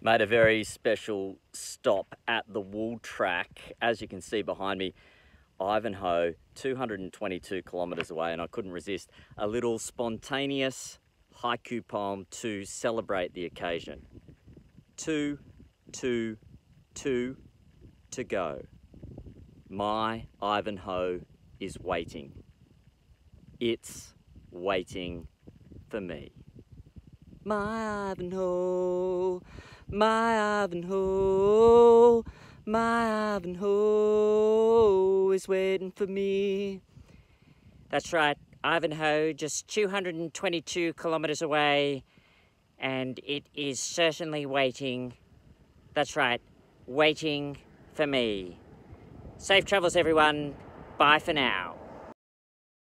Made a very special stop at the wool track. As you can see behind me, Ivanhoe, 222 kilometres away, and I couldn't resist a little spontaneous haiku poem to celebrate the occasion. 2, 2, 2 to go. My Ivanhoe is waiting. It's waiting for me. My Ivanhoe, my Ivanhoe, my Ivanhoe is waiting for me. That's right, Ivanhoe, just 222 kilometres away, and it is certainly waiting. That's right, waiting for me. Safe travels, everyone. Bye for now.